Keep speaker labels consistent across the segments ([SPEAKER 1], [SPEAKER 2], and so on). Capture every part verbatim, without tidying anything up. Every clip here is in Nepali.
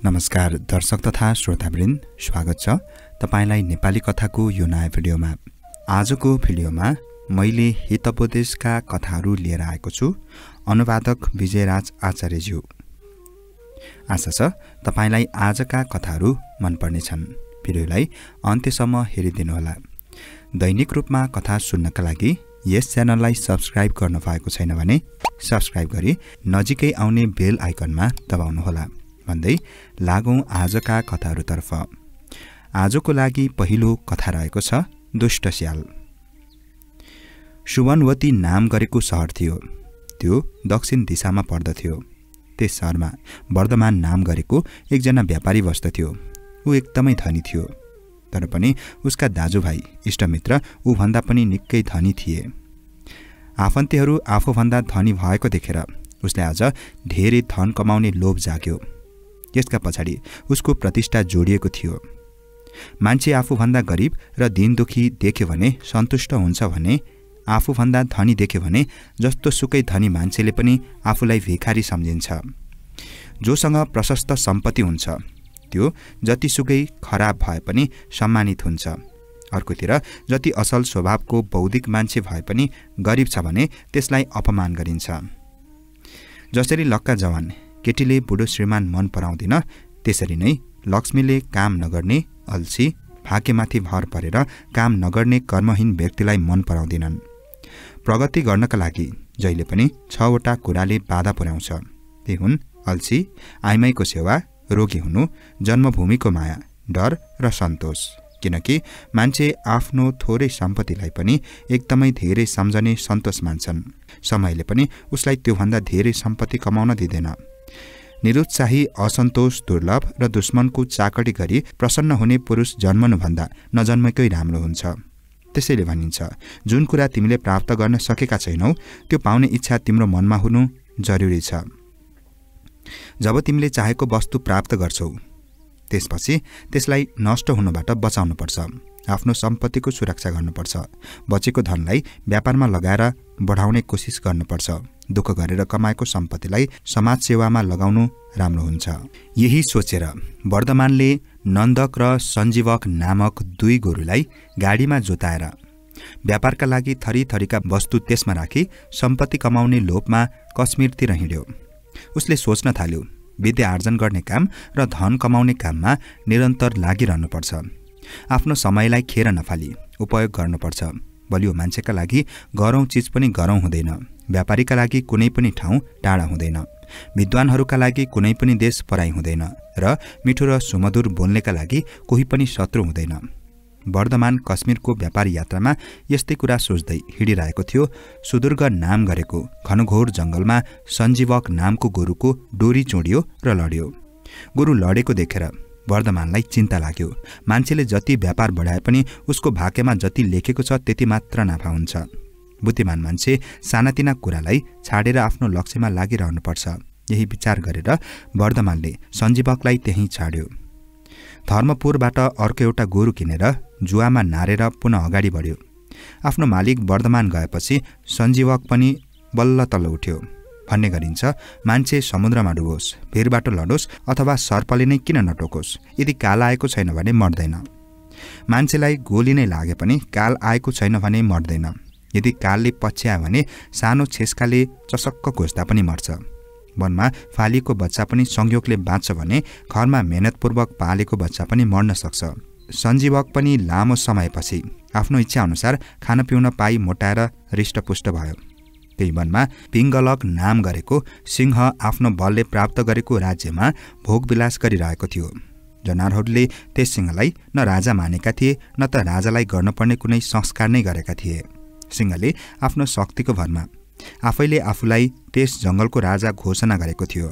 [SPEAKER 1] नमस्कार दर्शक तथा श्रोतावृन्द, स्वागत छ तपाईलाई नेपाली कथाको यो नयाँ भिडियोमा। आजको भिडियोमा मैले हितोपदेशका कथाहरू लिएर आएको छु। अनुवादक विजयराज आचार्यज्यू। आशा छ तपाईलाई आजका कथाहरू मन पर्नेछन्। भिडियोलाई अन्त्यसम्म हेरिदिनुहोला। दैनिक रूपमा कथा सुन्नका लागि यस च्यानललाई सब्स्क्राइब गर्न भएको छैन भने सब्स्क्राइब गरी नजिकै आउने बेल आइकनमा दबाउनुहोला। भन्दै लागौं आजका कथाहरूतर्फ। आजको लागि पहिलो कथा रहेको छ दुष्ट स्याल। सुवनवती नाम गरेको शहर थियो। त्यो दक्षिण दिशामा पर्दथ्यो। त्यस शहरमा वर्धमान नाम गरेको एकजना व्यापारी बस्दथ्यो। ऊ एकदमै धनी थियो, तर पनि उसका दाजुभाइ इष्टमित्र ऊभन्दा पनि निकै धनी थिए। आफन्तीहरू आफूभन्दा धनी भएको देखेर उसले आज धेरै धन कमाउने लोभ जाग्यो। यसका पछाडि उसको प्रतिष्ठा जोडिएको थियो। मान्छे आफूभन्दा गरिब र दीनदुखी देख्यो भने सन्तुष्ट हुन्छ भने आफूभन्दा धनी देख्यो भने जस्तो सुकै धनी मान्छेले पनि आफूलाई भिखारी सम्झिन्छ। जोसँग प्रशस्त सम्पत्ति हुन्छ त्यो जतिसुकै खराब भए पनि सम्मानित हुन्छ। अर्कोतिर जति असल स्वभावको बौद्धिक मान्छे भए पनि गरिब छ भने त्यसलाई अपमान गरिन्छ। जसरी लक्का जवान केटीले बुढो श्रीमान मन पराउँदिन, त्यसरी नै लक्ष्मीले काम नगर्ने अल्छी भाग्यमाथि भर परेर काम नगर्ने कर्महीन व्यक्तिलाई मन पराउँदिनन्। प्रगति गर्नका लागि जहिले पनि छवटा कुराले बाधा पुर्याउँछ। ती हुन् अल्छी, आइमाईको सेवा, रोगी हुनु, जन्मभूमिको माया, डर र सन्तोष। किनकि मान्छे आफ्नो थोरै सम्पत्तिलाई पनि एकदमै धेरै सम्झने सन्तोष मान्छन्। समयले पनि उसलाई त्योभन्दा धेरै सम्पत्ति कमाउन दिँदैन। निरुत्साही, असन्तोष, दुर्लभ र दुश्मनको चाकडी गरी प्रसन्न हुने पुरुष जन्मनुभन्दा नजन्मेकै राम्रो हुन्छ। त्यसैले भनिन्छ, जुन कुरा तिमीले प्राप्त गर्न सकेका छैनौ त्यो पाउने इच्छा तिम्रो मनमा हुनु जरुरी छ। जब तिमीले चाहेको वस्तु प्राप्त गर्छौ त्यसपछि त्यसलाई नष्ट हुनबाट बचाउनुपर्छ। आफ्नो सम्पत्तिको सुरक्षा गर्नुपर्छ। बचेको धनलाई व्यापारमा लगाएर बढाउने कोसिस गर्नुपर्छ। दुःख गरेर कमाएको सम्पत्तिलाई समाजसेवामा लगाउनु राम्रो हुन्छ। यही सोचेर वर्धमानले नन्दक र सञ्जीवक नामक दुई गोरुलाई गाडीमा जोताएर व्यापारका लागि थरीथरीका वस्तु त्यसमा राखी सम्पत्ति कमाउने लोभमा कश्मीरतिर हिँड्यो। उसले सोच्न थाल्यो, विद्या आर्जन गर्ने काम र धन कमाउने काममा निरन्तर लागिरहनुपर्छ। आफ्नो समयलाई खेर नफाली उपयोग गर्नुपर्छ। बलियो मान्छेका लागि गरौँ चिज पनि गरौँ हुँदैन। व्यापारीका लागि कुनै पनि ठाउँ टाढा हुँदैन। विद्वानहरूका लागि कुनै पनि देश पराई हुँदैन र मिठो र सुमधुर बोल्नेका लागि कोही पनि शत्रु हुँदैन। वर्धमान कश्मीरको व्यापारी यात्रामा यस्तै कुरा सोच्दै हिँडिरहेको थियो। सुदूर्घ नाम गरेको घनघोर जङ्गलमा सञ्जीवक नामको गोरुको डोरी चुडियो र लड्यो। गोरु लडेको देखेर वर्धमानलाई चिन्ता लाग्यो। मान्छेले जति व्यापार बढाए पनि उसको भाग्यमा जति लेखेको छ त्यति मात्र नाफा हुन्छ। बुद्धिमान मान्छे सानातिना कुरालाई छाडेर आफ्नो लक्ष्यमा लागिरहनुपर्छ। यही विचार गरेर वर्धमानले सञ्जीवकलाई त्यहीँ छाड्यो। धर्मपुरबाट अर्को एउटा गोरु किनेर जुवामा नारेर पुनः अगाडि बढ्यो। आफ्नो मालिक वर्धमान गएपछि सञ्जीवक पनि बल्ल तल्ल उठ्यो। भन्ने गरिन्छ, मान्छे समुद्रमा डुबोस्, भिरबाट लडोस् अथवा सर्पले नै किन नटोकोस्, यदि काल आएको छैन भने मर्दैन। मान्छेलाई गोली नै लागे पनि काल आएको छैन भने मर्दैन। यदि कालले पछ्यायो भने सानो छेस्काले चसक्क घोस्दा पनि मर्छ। वनमा फालिएको बच्चा पनि संयोगले बाँच्छ भने घरमा मेहनतपूर्वक पालेको बच्चा पनि मर्न सक्छ। सञ्जीवक पनि लामो समयपछि आफ्नो इच्छा अनुसार खान पिउन पाई मोटाएर हृष्टपुष्ट भयो। त्यही वनमा पिङ्गलक नाम गरेको सिंह आफ्नो बलले प्राप्त गरेको राज्यमा भोगविलास गरिरहेको थियो। जनावरहरूले त्यस सिंहलाई न राजा मानेका थिए न त राजालाई गर्नुपर्ने कुनै संस्कार नै गरेका थिए। सिंहले आफ्नो शक्तिको भरमा आफैले आफूलाई त्यस जङ्गलको राजा घोषणा गरेको थियो।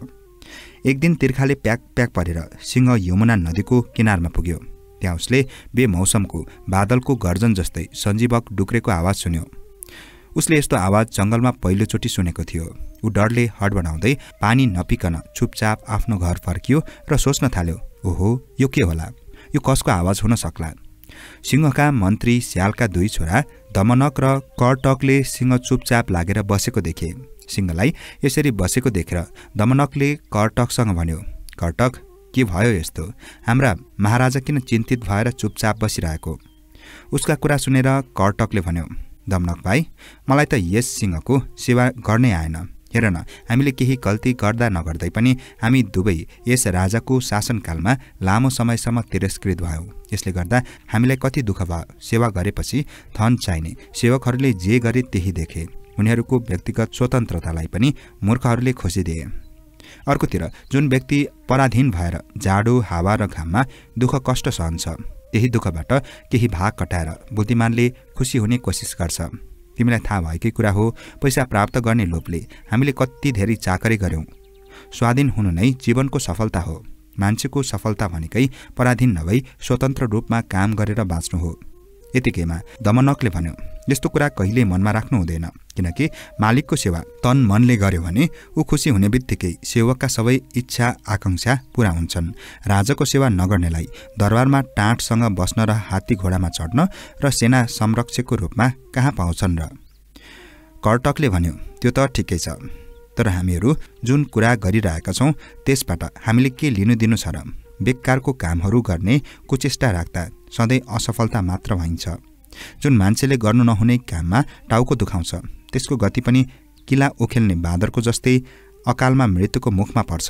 [SPEAKER 1] एक दिन तिर्खाले प्याक प्याक परेर सिंह यमुना नदीको किनारमा पुग्यो। त्यहाँ उसले बेमौसमको बादलको गर्जन जस्तै सञ्जीवक डुक्रेको आवाज सुन्यो। उसले यस्तो आवाज जङ्गलमा पहिलोचोटि सुनेको थियो। ऊ डरले हडबडाउँदै पानी नपिकन चुपचाप आफ्नो घर फर्कियो र सोच्न थाल्यो, ओहो यो के होला, यो कसको आवाज हुन सक्ला। सिंहका मन्त्री स्यालका दुई छोरा दमनक र कर्टकले सिंह चुपचाप लागेर बसेको देखे। सिंहलाई यसरी बसेको देखेर दमनकले कर्टकसँग भन्यो, कर्टक के भयो यस्तो? हाम्रा महाराजा किन चिन्तित भएर चुपचाप बसिरहेको? उसका कुरा सुनेर कर्टकले भन्यो, दमनक भाइ, मलाई त यस सिंहको सेवा गर्नै आएन। हेर न, हामीले केही गल्ती गर्दा नगर्दै पनि हामी दुवै यस राजाको शासनकालमा लामो समयसम्म तिरस्कृत भयौँ। यसले गर्दा हामीलाई कति दुःख भयो। सेवा गरेपछि धन चाहिने सेवकहरूले जे गरे त्यही देखे। उनीहरूको व्यक्तिगत स्वतन्त्रतालाई पनि मूर्खहरूले खोसिदिए। अर्कोतिर जुन व्यक्ति पराधीन भएर जाडो हावा र घाममा दुःख कष्ट सहन्छ, त्यही दुःखबाट केही भाग कटाएर बुद्धिमानले खुसी हुने कोसिस गर्छ। तिमीलाई थाहा भएकै कुरा हो, पैसा प्राप्त गर्ने लोभले हामीले कति धेरै चाकरी गर्यौं। स्वाधीन हुनु नै जीवनको सफलता हो। मान्छेको सफलता भनेकै पराधीन नभई स्वतन्त्र रूपमा काम गरेर बाँच्नु हो। यतिकैमा दमनकले भन्यो, यस्तो कुरा कहिले मनमा राख्नु हुँदैन, किनकि मालिकको सेवा तन मनले गर्यो भने ऊ खुसी हुने बित्तिकै सेवकका सबै इच्छा आकांक्षा पूरा हुन्छन्। राजाको सेवा नगर्नेलाई दरबारमा टाँटसँग बस्न र हात्ती घोडामा चढ्न र सेना संरक्षकको रूपमा कहाँ पाउँछन् र? कर्टकले भन्यो, त्यो त ठिकै छ, तर हामीहरू जुन कुरा गरिरहेका छौँ त्यसबाट हामीले के लिनु दिनु छ र? बेकारको कामहरू गर्ने कुचेष्टा राख्दा सधैँ असफलता मात्र भइन्छ। जुन मान्छेले गर्नु नहुने काममा टाउको दुखाउँछ त्यसको गति पनि किला उखेल्ने बाँदरको जस्तै अकालमा मृत्युको मुखमा पर्छ।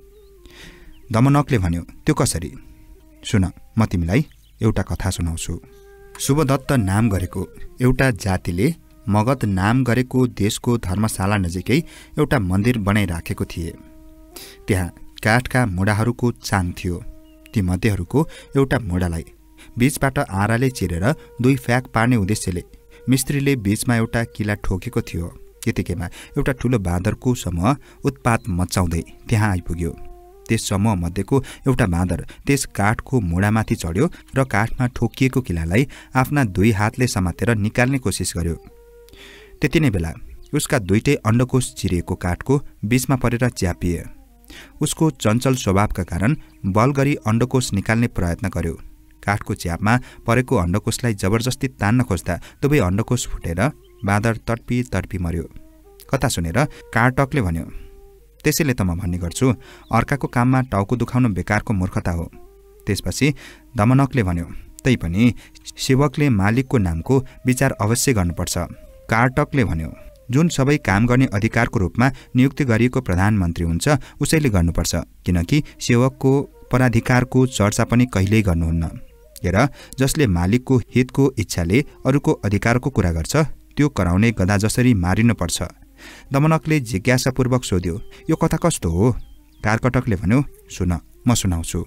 [SPEAKER 1] दमनकले भन्यो, त्यो कसरी? सुन, म तिमीलाई एउटा कथा सुनाउँछु। शुभदत्त नाम गरेको एउटा जातिले मगध नाम गरेको देशको धर्मशाला नजिकै एउटा मन्दिर बनाइराखेको थिए। त्यहाँ काठका मुढाहरूको चाङ थियो। ती मध्येहरूको एउटा मुढालाई बीचबाट आराले चिरेर दुई फ्याक पार्ने उद्देश्यले मिस्त्रीले बीचमा एउटा किला ठोकेको थियो। यतिकैमा एउटा ठूलो बाँदरको समूह उत्पात मचाउँदै त्यहाँ आइपुग्यो। त्यस समूह मध्येको एउटा बाँदर त्यस काठको मुढामाथि चढ्यो र काठमा ठोकिएको किलालाई आफ्ना दुई हातले समातेर निकाल्ने कोसिस गर्यो। त्यति नै बेला उसका दुईटै अण्डकोश चिरिएको काठको बीचमा परेर च्यापिए। उसको चञ्चल स्वभावका कारण बल गरी अण्डकोश निकाल्ने प्रयत्न गर्यो। काठको च्यापमा परेको अण्डकोशलाई जबरजस्ती तान्न खोज्दा दुवै अण्डकोश फुटेर बाँदर तडपी तडपी मर्यो। कथा सुनेर कार्टकले भन्यो, त्यसैले त म भन्ने गर्छु, अर्काको काममा टाउको दुखाउनु बेकारको मूर्खता हो। त्यसपछि दमनकले भन्यो, तैपनि सेवकले मालिकको नामको विचार अवश्य गर्नुपर्छ। कार्टकले भन्यो, जुन सबै काम गर्ने अधिकारको रूपमा नियुक्ति गरिएको प्रधानमन्त्री हुन्छ उसैले गर्नुपर्छ, किनकि सेवकको पराधिकारको चर्चा पनि कहिल्यै गर्नुहुन्न। हेर, जसले मालिकको हितको इच्छाले अरूको अधिकारको कुरा गर्छ त्यो कराउने गधा जसरी मारिनुपर्छ। दमनकले जिज्ञासापूर्वक सोध्यो, यो कथा कस्तो हो? कार्कटकले भन्यो, सुन, म सुनाउँछु।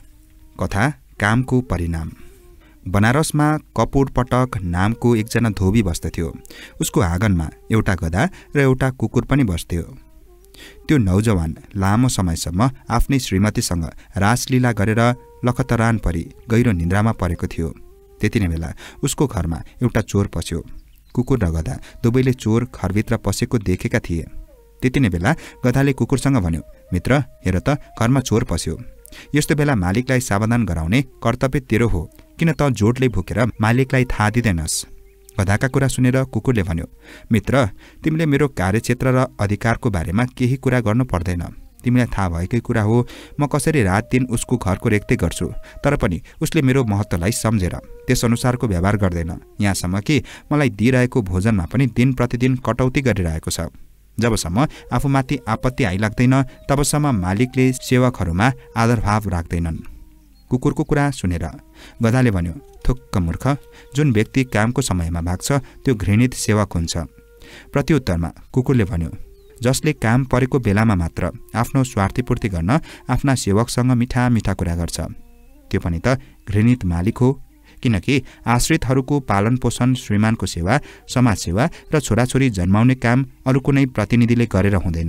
[SPEAKER 1] कथा कामको परिणाम। बनारसमा कपुरपटक नामको एकजना धोबी बस्दथ्यो। उसको आँगनमा एउटा गधा र एउटा कुकुर पनि बस्थ्यो। त्यो नौजवान लामो समयसम्म आफ्नै श्रीमतीसँग रासलीला गरेर लखतरान परी गहिरो निन्द्रामा परेको थियो। त्यति नै बेला उसको घरमा एउटा चोर पस्यो। कुकुर र गधा दुवैले चोर घरभित्र पसेको देखेका थिए। त्यति नै बेला गधाले कुकुरसँग भन्यो, मित्र, हेर त, घरमा चोर पस्यो। यस्तो बेला मालिकलाई सावधान गराउने कर्तव्य तेरो हो, किन त जोडले भुकेर मालिकलाई थाहा दिँदैनस्? गधाका कुरा सुनेर कुकुरले भन्यो, मित्र, तिमीले मेरो कार्यक्षेत्र र अधिकारको बारेमा केही कुरा गर्नु पर्दैन। तिमीलाई थाहा भएकै कुरा हो, म कसरी रात दिन उसको घरको रेखदेख गर्छु, तर पनि उसले मेरो महत्त्वलाई सम्झेर त्यसअनुसारको व्यवहार गर्दैन। यहाँसम्म कि मलाई दिइरहेको भोजनमा पनि दिन प्रतिदिन कटौती गरिरहेको छ। जबसम्म आफूमाथि आपत्ति आइलाग्दैन तबसम्म मालिकले सेवकहरूमा आदरभाव राख्दैनन्। कुकुरको कुरा सुनेर गधाले भन्यो, थुक्क मूर्ख, जुन व्यक्ति कामको समयमा भाग्छ त्यो घृणित सेवक हुन्छ। प्रत्युत्तरमा कुकुरले भन्यो, जसले काम परेको बेलामा मात्र आफ्नो स्वार्थीपूर्ति गर्न आफ्ना सेवकसँग मिठा मिठा कुरा गर्छ त्यो पनि त घृणित मालिक हो, किनकि आश्रितहरूको पालन पोषण, श्रीमानको सेवा, समाजसेवा र छोराछोरी जन्माउने काम अरू कुनै प्रतिनिधिले गरेर हुँदैन।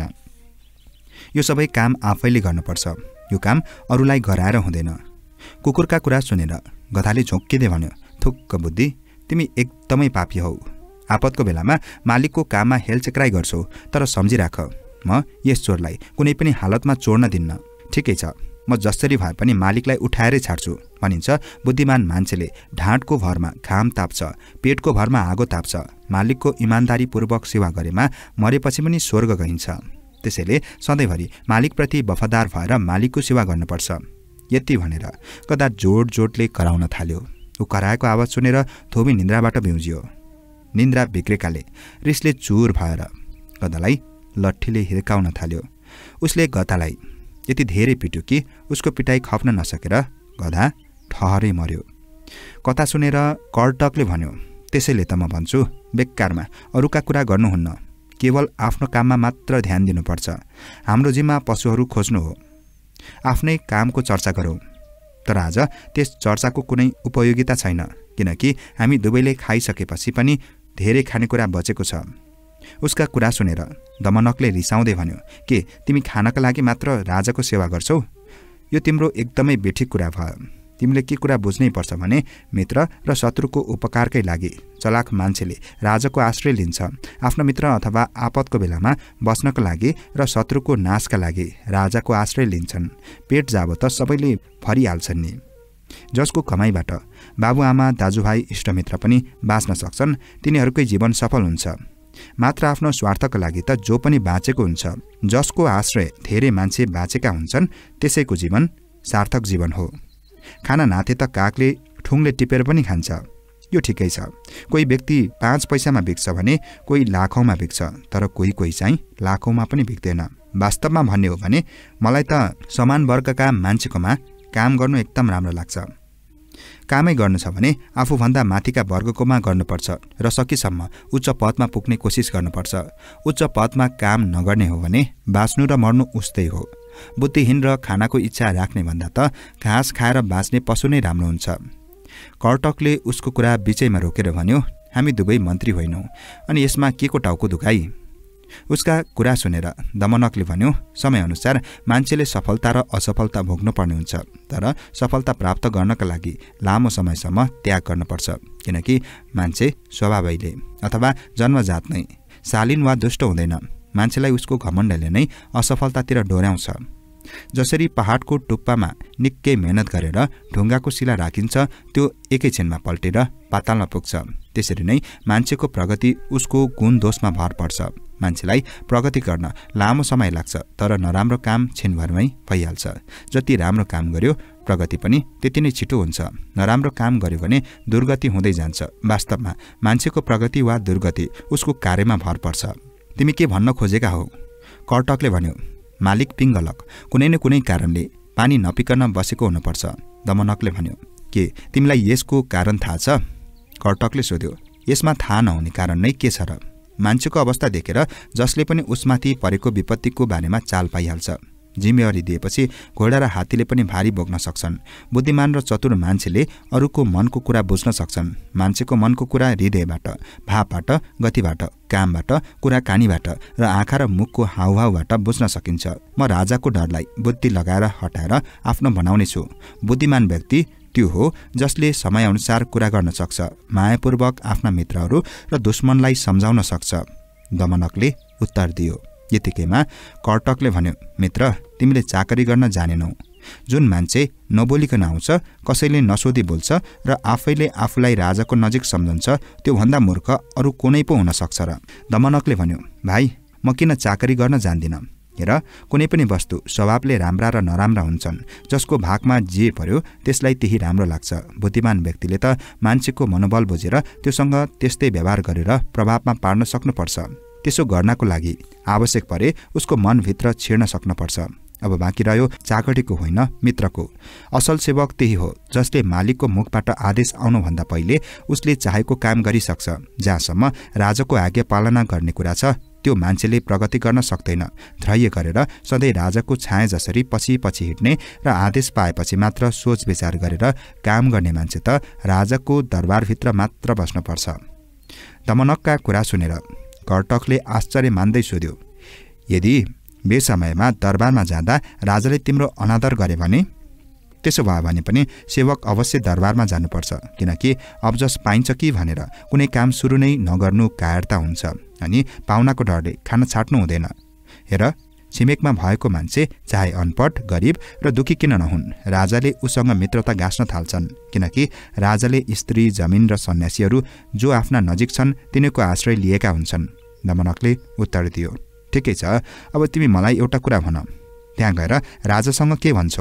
[SPEAKER 1] यो सबै काम आफैले गर्नुपर्छ। यो काम अरूलाई गराएर हुँदैन। कुकुरका कुरा सुनेर गधाले झोक्किँदै भन्यो, थुक्क बुद्धि, तिमी एकदमै पापी हौ। आपतको बेलामा मालिकको काममा हेलचेक्राइ गर्छौ, तर सम्झिराख, म यस चोरलाई कुनै पनि हालतमा चोर्न दिन्न। ठिकै छ, म जसरी भए पनि मालिकलाई उठाएरै छाड्छु। भनिन्छ, बुद्धिमान मान्छेले ढाँटको भरमा घाम ताप्छ, पेटको भरमा आगो ताप्छ। मालिकको इमान्दारीपूर्वक सेवा गरेमा मरेपछि पनि स्वर्ग गइन्छ। त्यसैले सधैँभरि मालिकप्रति वफादार भएर मालिकको सेवा गर्नुपर्छ। यति भनेर गधा जोड जोडले कराउन थाल्यो। ऊ कराएको आवाज सुनेर थोमी निन्द्राबाट बिउजियो। निन्द्रा बिग्रेकाले रिसले चुर भएर गधालाई लट्ठीले हिर्काउन थाल्यो। उसले गधालाई यति धेरै पिट्यो कि उसको पिटाइ खप्न नसकेर गधा ठहरै मर्यो। कथा सुनेर कर्टकले भन्यो, त्यसैले त म भन्छु बेकारमा अरूका कुरा गर्नुहुन्न, केवल आफ्नो काममा मात्र ध्यान दिनुपर्छ। हाम्रो जिम्मा पशुहरू खोज्नु हो, आफ्नै कामको चर्चा गरौँ। तर आज त्यस चर्चाको कुनै उपयोगिता छैन, किनकि हामी दुवैले खाइसकेपछि पनि धेरै खानेकुरा बचेको छ। उसका कुरा सुनेर दमनकले रिसाउँदै भन्यो, के तिमी खानका लागि मात्र राजाको सेवा गर्छौ? यो तिम्रो एकदमै बेठिक कुरा भयो। तिमीले के कुरा बुझ्नै पर्छ भने मित्र र शत्रुको उपकारकै लागि चलाक मान्छेले राजाको आश्रय लिन्छ। आफ्नो मित्र अथवा आपतको बेलामा बस्नको लागि र शत्रुको नाशका लागि राजाको आश्रय लिन्छन्। पेट जाबो त सबैले फरिहाल्छन् नि। जसको कमाइबाट बाबुआमा दाजुभाइ इष्टमित्र पनि बाँच्न सक्छन्, तिनीहरूकै जीवन सफल हुन्छ। मात्र आफ्नो स्वार्थका लागि त जो पनि बाँचेको हुन्छ। जसको आश्रय धेरै मान्छे बाँचेका हुन्छन्, त्यसैको जीवन सार्थक जीवन हो। खाना नाथे त कागले ठुङले टिपेर पनि खान्छ। यो ठिकै छ। कोही व्यक्ति पाँच पैसामा बिक्छ भने कोही लाखौँमा बिक्छ, तर कोही कोही चाहिँ लाखौँमा पनि बिक्दैन। वास्तवमा भन्ने हो भने मलाई त समान वर्गका मान्छेकोमा काम गर्नु एकदम राम्रो लाग्छ। कामै गर्नु छ भने आफूभन्दा माथिका वर्गकोमा गर्नुपर्छ र सकेसम्म उच्च पदमा पुग्ने कोसिस गर्नुपर्छ। उच्च पदमा काम नगर्ने हो भने बाँच्नु र मर्नु उस्तै हो। बुद्धिहीन र खानाको इच्छा राख्ने भन्दा त घाँस खाएर बाँच्ने पशु नै राम्रो हुन्छ। कर्टकले उसको कुरा बिचैमा रोकेर भन्यो, हामी दुवै मन्त्री होइनौँ, अनि यसमा के को टाउको दुखाइ? उसका कुरा सुनेर दमनकले भन्यो, समयअनुसार मान्छेले सफलता र असफलता भोग्नुपर्ने हुन्छ, तर सफलता प्राप्त गर्नका लागि लामो समयसम्म त्याग गर्नुपर्छ। किनकि मान्छे स्वभावैले अथवा जन्मजात नै शालीन वा दुष्ट हुँदैन। मान्छेलाई उसको घमण्डले नै असफलतातिर डोर्याउँछ। जसरी पहाडको टुप्पामा निकै मेहनत गरेर ढुङ्गाको शिला राखिन्छ, त्यो एकैछिनमा पल्टेर पातालमा पुग्छ, त्यसरी नै मान्छेको प्रगति उसको गुण दोषमा भर पर्छ। मान्छेलाई प्रगति गर्न लामो समय लाग्छ, तर नराम्रो काम छिनभरमै भइहाल्छ। जति राम्रो काम गर्यो प्रगति पनि त्यति नै छिटो हुन्छ। नराम्रो काम गर्यो भने दुर्गति हुँदै जान्छ। वास्तवमा मान्छेको प्रगति वा दुर्गति उसको कार्यमा भर पर्छ। तिमी के भन्न खोजेका हौ? कर्टकले भन्यो, मालिक पिङ्गलक कुनै न कुनै कारणले पानी नपिकन बसेको हुनुपर्छ। दमनकले भन्यो, के तिमीलाई यसको कारण थाहा छ? कर्टकले सोध्यो, यसमा थाहा नहुने कारण नै के छ र? मान्छेको अवस्था देखेर जसले पनि उसमाथि परेको विपत्तिको बारेमा चाल पाइहाल्छ। जिम्मेवारी दिएपछि घोडा र हात्तीले पनि भारी बोक्न सक्छन्। बुद्धिमान र चतुर मान्छेले अरूको मनको कुरा बुझ्न सक्छन्। मान्छेको मनको कुरा हृदयबाट, भावबाट, गतिबाट, कामबाट, कुराकानीबाट र आँखा र मुखको हाउभाउबाट बुझ्न सकिन्छ। म राजाको डरलाई बुद्धि लगाएर हटाएर आफ्नो बनाउने छु। बुद्धिमान व्यक्ति त्यो हो जसले समयअनुसार कुरा गर्न सक्छ, मायापूर्वक आफ्ना मित्रहरू र दुश्मनलाई सम्झाउन सक्छ। दमनकले उत्तर दियो। यतिकैमा कर्टकले भन्यो, मित्र, तिमीले चाकरी गर्न जानेनौ। जुन मान्छे नबोलिकन आउँछ, कसैले नसोधी बोल्छ र आफैले आफूलाई राजाको नजिक सम्झन्छ, त्यो भन्दा मूर्ख अरू कुनै पो हुन सक्छ र? दमनकले भन्यो, भाइ, म किन चाकरी गर्न जान्दिनँ? हेर, कुनै पनि वस्तु स्वभावले राम्रा र नराम्रा हुन्छन्। जसको भागमा जे पर्यो त्यसलाई त्यही राम्रो लाग्छ। बुद्धिमान व्यक्तिले त मान्छेको मनोबल बुझेर त्योसँग त्यस्तै व्यवहार गरेर प्रभावमा पार्न सक्नुपर्छ। त्यसो गर्नको लागि आवश्यक परे उसको मनभित्र छिर्न सक्नुपर्छ। अब बाँकी रह्यो चाकरीको होइन, मित्रको। असल सेवक त्यही हो जसले मालिकको मुखबाट आदेश आउनुभन्दा पहिले उसले चाहेको काम गरिसक्छ। जहाँसम्म राजाको आज्ञा पालना गर्ने कुरा छ, त्यो मान्छेले प्रगति गर्न सक्दैन। धैर्य गरेर सधैँ राजाको छाया जसरी पछि पछि हिँड्ने र आदेश पाएपछि मात्र सोच विचार गरेर काम गर्ने मान्छे त राजाको दरबारभित्र मात्र बस्नुपर्छ। दमनकका कुरा सुनेर कर्टकले आश्चर्य मान्दै सोध्यो, यदि बेसमयमा दरबारमा जाँदा राजाले तिम्रो अनादर गरे भने? त्यसो भयो भने पनि सेवक अवश्य दरबारमा जानुपर्छ, किनकि अब्जस पाइन्छ कि भनेर कुनै काम सुरु नै नगर्नु कायरता हुन्छ, अनि पाहुनाको डरले खान छाड्नु हुँदैन। हेर, छिमेकमा भएको मान्छे चाहे अनपढ, गरिब र दुखी किन नहुन्, राजाले उसँग मित्रता गाँस्न थाल्छन्, किनकि राजाले स्त्री, जमिन र सन्यासीहरू जो आफ्ना नजिक छन् तिनीको आश्रय लिएका हुन्छन्। दमनकले उत्तर दियो, ठिकै छ, अब तिमी मलाई एउटा कुरा भन, त्यहाँ गएर राजासँग के भन्छौ?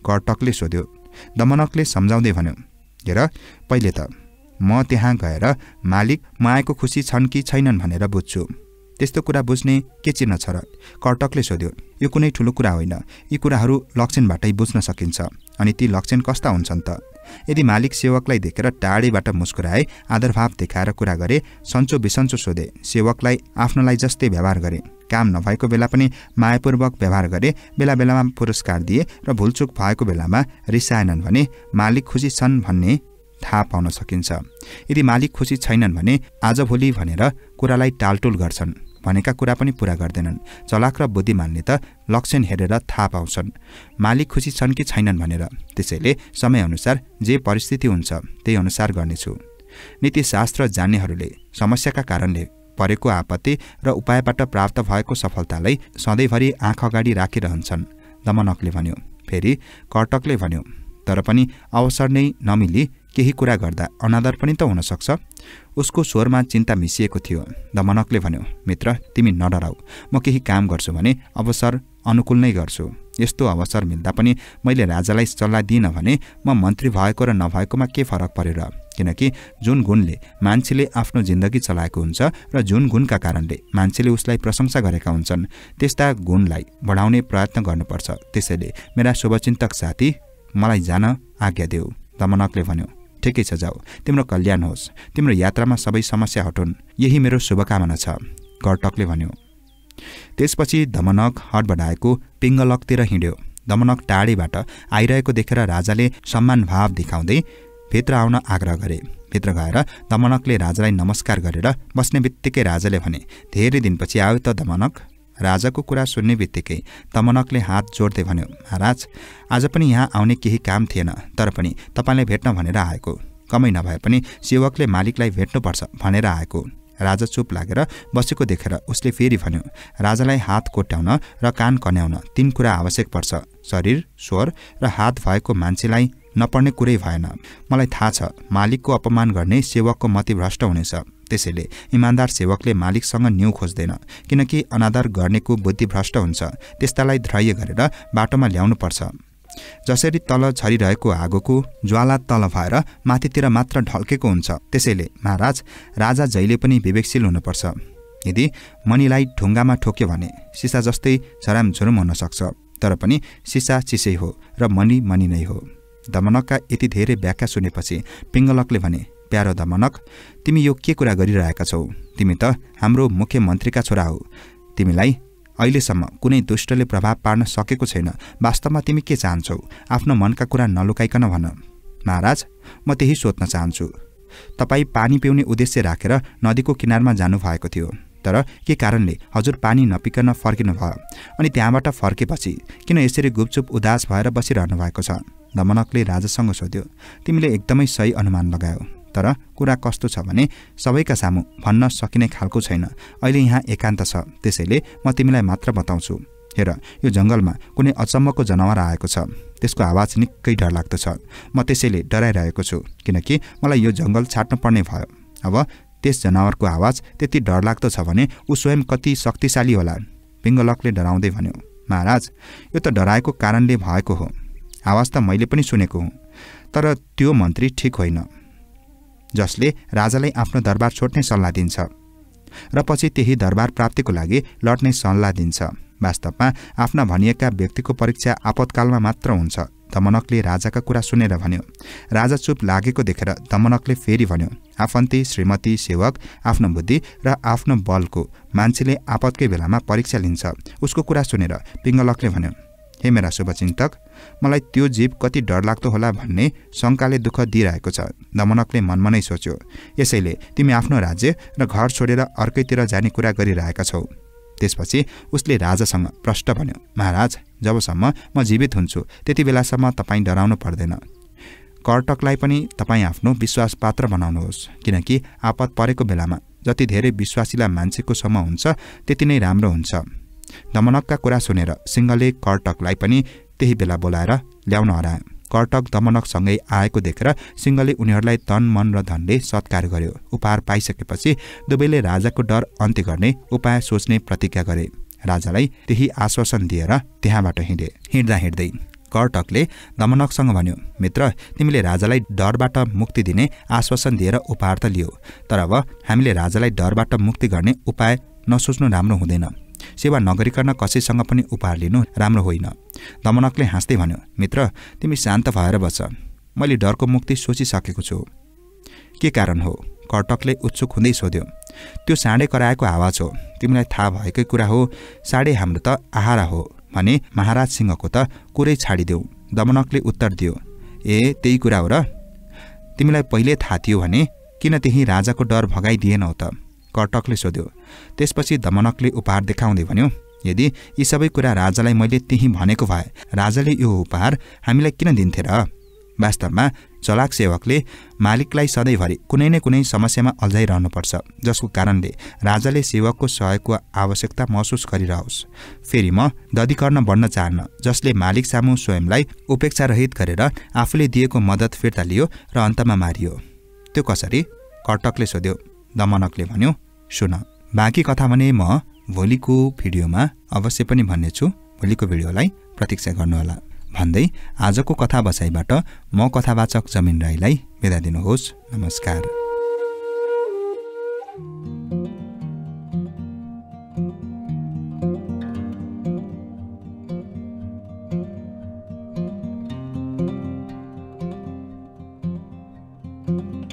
[SPEAKER 1] कर्टकले सोध्यो। दमनकले सम्झाउँदै भन्यो, हेर पहिले त म त्यहाँ गएर मालिक म आएको खुसी छन् कि छैनन् भनेर बुझ्छु। त्यस्तो कुरा बुझ्ने के चिन्ह छ र? कर्टकले सोध्यो। यो कुनै ठुलो कुरा होइन, यी कुराहरू लक्षणबाटै बुझ्न सकिन्छ। अनि ती लक्षण कस्ता हुन्छन् त? यदि मालिक सेवकलाई देखेर टाढीबाट मुस्कुराए, आदरभाव देखाएर कुरा गरे, सन्चो बिसन्चो सोधे, सेवकलाई आफ्नोलाई जस्तै व्यवहार गरे, काम नभएको बेला पनि मायापूर्वक व्यवहार गरे, बेला बेलामा पुरस्कार दिए र भुलचुक भएको बेलामा रिसाएनन् भने मालिक खुसी छन् भन्ने थाहा पाउन सकिन्छ। यदि मालिक खुसी छैनन् भने आजभोलि भनेर कुरालाई टालटुल गर्छन्, भनेका कुरा पनि पूरा गर्दैनन्। चलाक र बुद्धिमानले त लक्षण हेरेर थाहा पाउँछन् मालिक खुसी छन् कि छैनन् भनेर। त्यसैले समयअनुसार जे परिस्थिति हुन्छ त्यही अनुसार गर्नेछु। नीतिशास्त्र जान्नेहरूले समस्याका कारणले परेको आपत्ति र उपायबाट प्राप्त भएको सफलतालाई सधैँभरि आँख अगाडि राखिरहन्छन्, दमनकले भन्यो। फेरि कर्टकले भन्यो, तर पनि अवसर नै नमिली केही कुरा गर्दा अनादर पनि त हुन सक्छ। उसको स्वरमा चिन्ता मिसिएको थियो। दमनकले भन्यो, मित्र तिमी नडराऊ, म केही काम गर्छु भने अवसर अनुकूल नै गर्छु। यस्तो अवसर मिल्दा पनि मैले राजालाई सल्लाह दिइनँ भने म मन्त्री भएको र नभएकोमा के फरक परेर? किनकि जुन गुणले मान्छेले आफ्नो जिन्दगी चलाएको हुन्छ र जुन गुणका कारणले मान्छेले उसलाई प्रशंसा गरेका हुन्छन्, त्यस्ता गुणलाई बढाउने प्रयत्न गर्नुपर्छ। त्यसैले मेरा शुभचिन्तक साथी, मलाई जान आज्ञा देऊ। दमनकले भन्यो, ठिकै छ, जाऊ, तिम्रो कल्याण होस्, तिम्रो यात्रामा सबै समस्या हटुन्, यही मेरो शुभकामना छ, कर्टकले भन्यो। त्यसपछि दमनक हडबडाएको पिङ्गलकतिर हिँड्यो। दमनक टाढीबाट आइरहेको देखेर राजाले सम्मान भाव देखाउँदै भित्र आउन आग्रह गरे। भित्र गएर दमनकले राजालाई नमस्कार गरेर बस्ने बित्तिकै राजाले भने, धेरै दिनपछि आयो त दमनक? राजाको कुरा सुन्ने बित्तिकै दमनकले हात जोड्दै भन्यो, महाराज आज पनि यहाँ आउने केही काम थिएन, तर पनि तपाईँलाई भेट्न भनेर आएको। कमै नभए पनि सेवकले मालिकलाई भेट्नुपर्छ भनेर आएको। राजा चुप लागेर बसेको देखेर उसले फेरि भन्यो, राजालाई हात कोट्याउन र कान कन्याउन तीन कुरा आवश्यक पर्छ, शरीर, स्वर र हात भएको मान्छेलाई नपर्ने कुरै भएन। मलाई थाहा छ मालिकको अपमान गर्ने सेवकको मति भ्रष्ट हुनेछ। त्यसैले इमान्दार सेवकले मालिकसँग न्यू खोज्दैन, किनकि अनादर गर्नेको बुद्धि भ्रष्ट हुन्छ। त्यस्तालाई धैर्य गरेर बाटोमा ल्याउनुपर्छ। जसरी तल झरिरहेको आगोको ज्वाला तल भएर माथितिर मात्र ढल्केको हुन्छ, त्यसैले महाराज राजा जहिले पनि विवेकशील हुनुपर्छ। यदि मणिलाई ढुङ्गामा ठोक्यो भने सिसा जस्तै झरामझुरुम हुन सक्छ, तर पनि सिसा चिसै हो र मणि मणि नै हो। दमनकका यति धेरै व्याख्या सुनेपछि पिङ्गलकले भने, प्यारो दमनक, तिमी यो के कुरा गरिरहेका छौ? तिमी त हाम्रो मुख्यमन्त्रीका छोरा हौ। तिमीलाई अहिलेसम्म कुनै दुष्टले प्रभाव पार्न सकेको छैन। वास्तवमा तिमी के चाहन्छौ? आफ्नो मनका कुरा नलुकाइकन भन। महाराज, म त्यही सोध्न चाहन्छु। तपाईँ पानी पिउने उद्देश्य राखेर नदीको किनारमा जानुभएको थियो, तर के कारणले हजुर पानी नपिकन फर्किनु भयो? अनि त्यहाँबाट फर्केपछि किन यसरी गुपचुप उदास भएर बसिरहनु भएको छ? दमनकले राजासँग सोध्यो। तिमीले एकदमै सही अनुमान लगायौ, तर कुरा कस्तो छ भने सबैका सामु भन्न सकिने खालको छैन। अहिले यहाँ एकान्त छ, त्यसैले म तिमीलाई मात्र बताउँछु। हेर, यो जङ्गलमा कुनै अचम्मको जनावर आएको छ। त्यसको आवाज निकै डरलाग्दो छ। म त्यसैले डराइरहेको छु, किनकि मलाई यो जङ्गल छाड्नु पर्ने भयो। अब त्यस जनावरको आवाज त्यति डरलाग्दो छ भने ऊ स्वयं कति शक्तिशाली होला? पिङ्गलकले डराउँदै भन्यो, महाराज, यो त डराएको कारणले भएको हो। आवाज त मैले पनि सुनेको हुँ, तर त्यो मन्त्री ठिक होइन, जसले राजालाई आफ्नो दरबार छोड्ने सल्लाह दिन्छ र पछि त्यही दरबार प्राप्तिको लागि लड्ने सल्लाह दिन्छ। वास्तवमा आफ्ना भनिएका व्यक्तिको परीक्षा आपतकालमा मात्र हुन्छ। दमनकले राजाका कुरा सुनेर भन्यो। राजा चुप लागेको देखेर दमनकले फेरि भन्यो, आफन्ती, श्रीमती, सेवक, आफ्नो बुद्धि र आफ्नो बलको मान्छेले आपतकै बेलामा परीक्षा लिन्छ। उसको कुरा सुनेर पिङ्गलकले भन्यो, हे मेरा शुभचिन्तक, मलाई त्यो जीव कति डरलाग्दो होला भन्ने शङ्काले दुःख दिइरहेको छ। दमनकले मनमा नै सोच्यो, यसैले तिमी आफ्नो राज्य र घर छोडेर अर्कैतिर जाने कुरा गरिरहेका छौ। त्यसपछि उसले राजासँग प्रश्न भन्यो, महाराज, जबसम्म म जीवित हुन्छु त्यति बेलासम्म तपाईँ डराउनु पर्दैन। कर्टकलाई पनि तपाईँ आफ्नो विश्वासपात्र बनाउनुहोस्, किनकि आपत परेको बेलामा जति धेरै विश्वासिला मान्छेको समूह हुन्छ त्यति नै राम्रो हुन्छ। दमनकका कुरा सुनेर सिंहले कर्टकलाई पनि त्यही बेला बोलाएर ल्याउन हरायो। कर्टक दमनकसँगै आएको देखेर सिंहले उनीहरूलाई तन, मन र धनले सत्कार गर्यो। उपहार पाइसकेपछि दुवैले राजाको डर अन्त्य गर्ने उपाय सोच्ने प्रतिज्ञा गरे। राजालाई त्यही आश्वासन दिएर त्यहाँबाट हिँडे। हिँड्दा हिँड्दै कर्टकले दमनकसँग भन्यो, मित्र, तिमीले राजालाई डरबाट मुक्ति दिने आश्वासन दिएर उपहार त लियो, तर अब हामीले राजालाई डरबाट मुक्ति गर्ने उपाय नसोच्नु राम्रो हुँदैन। सेवा नगरिकन कसैसँग पनि उपहार लिनु राम्रो होइन। दमनकले हाँस्दै भन्यो, मित्र, तिमी शान्त भएर बस, मैले डरको मुक्ति सोचिसकेको छु। के कारण हो? कर्टकले उत्सुक हुँदै सोध्यो। त्यो साँडे कराएको आवाज हो, तिमीलाई थाहा भएकै कुरा हो। साँडे हाम्रो त आहारा हो भने महाराज सिंहको त कुरै छाडिदेऊ। दमनकले उत्तर दियो, ए त्यही कुरा हो र? तिमीलाई पहिले थाहा थियो भने किन त्यही राजाको डर भगाइदिएनौ त? कर्टकले सोध्यो। त्यसपछि दमनकले उपहार देखाउँदै भन्यो, यदि यी सबै कुरा राजालाई मैले त्यही भनेको भए राजाले यो उपहार हामीलाई किन दिन्थे र? वास्तवमा चलाक सेवकले मालिकलाई सधैँभरि कुनै न कुनै समस्यामा अल्झाइरहनुपर्छ, जसको कारणले राजाले सेवकको सहयोगको आवश्यकता महसुस गरिरहोस्। फेरि म दधिकर्ण बढ्न चाहन्न, जसले मालिक सामु स्वयंलाई उपेक्षा रहित गरेर आफूले दिएको मद्दत फिर्ता लियो र अन्तमा मारियो। त्यो कसरी? कर्टकले सोध्यो। दमनकले भन्यो, सुन, बाँकी कथा भने म भोलिको भिडियोमा अवश्य पनि भन्नेछु। भोलिको भिडियोलाई प्रतीक्षा गर्नुहोला भन्दै आजको कथा बसाइबाट म कथावाचक जमिन राईलाई बिदा दिनुहोस्। नमस्कार।
[SPEAKER 2] Thank you.